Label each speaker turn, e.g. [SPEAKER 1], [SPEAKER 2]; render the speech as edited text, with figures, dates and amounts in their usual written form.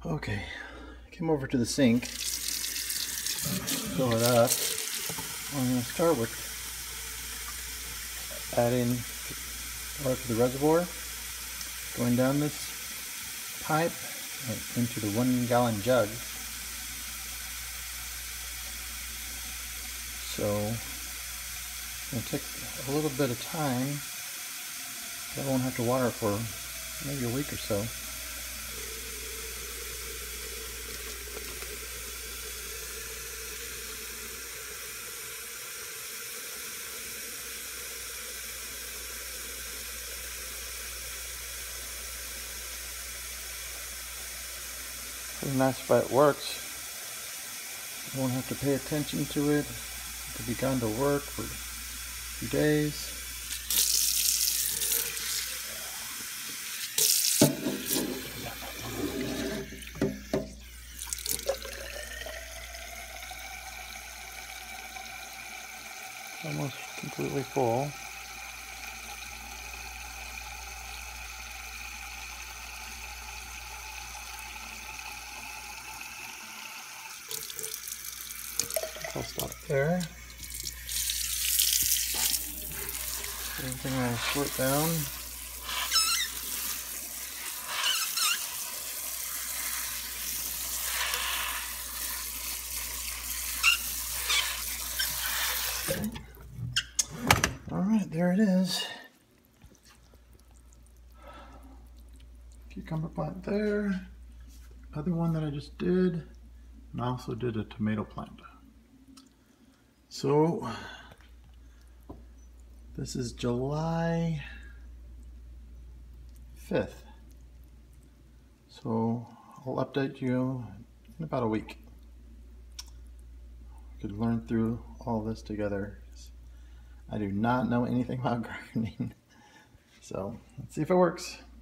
[SPEAKER 1] Okay, came over to the sink, fill it up. I'm going to start with adding water to the reservoir, going down this pipe into the 1 gallon jug. So it's going to take a little bit of time. I won't have to water it for maybe a week or so. Pretty nice if it works. You won't have to pay attention to it. It could be gone to work for a few days. It's almost completely full. I'll stop there. Everything will slip down. Alright, there it is. Cucumber plant there. Other one that I just did. And I also did a tomato plant. So this is July 5th. So I'll update you in about a week. We could learn through all this together. I do not know anything about gardening. So let's see if it works.